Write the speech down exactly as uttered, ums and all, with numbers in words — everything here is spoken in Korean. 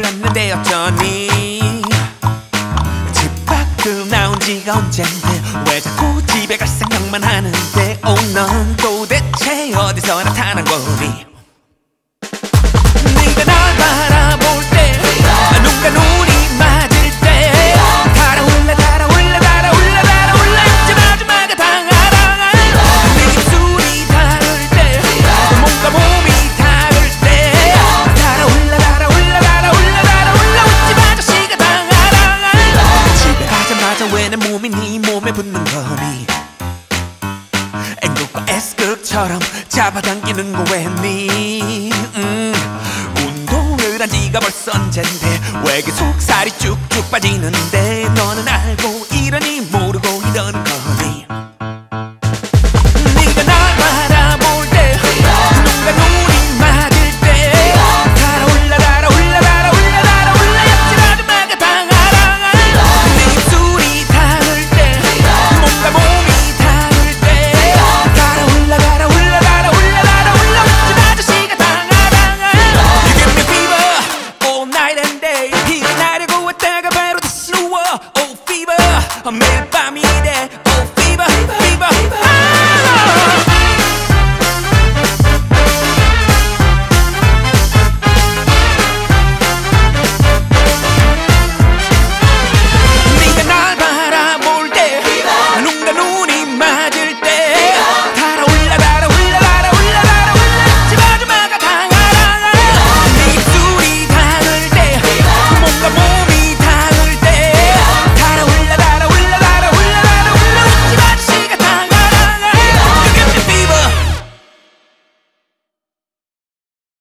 몰랐는데 어쩌니 집 밖으로 나온 지가 언젠데 왜 자꾸 집에 갈 생각만 하는데 oh, 넌 도대체 어디서 나타난 거니 네가 날 바라볼 때 눈과 눈이 맞을 때 달아올라 달아올라 달아올라 달아올라 잊지 마지막에 당하라 네 입술이 닿을 때 몸과 몸이 닿을 때 달아올라 달아올라 달아올라 달아올라 웃지 마 자식아 당하라 집에 가자마자 왜 내 몸이 네 몸에 붙는 거니 N극과 S극처럼 잡아당기는 거 왜니 음. 운동을 한 지가 벌써 언젠데 왜 계속 살이 쭉쭉 빠지는데 너는 알고 이러니 모르고 이러는 거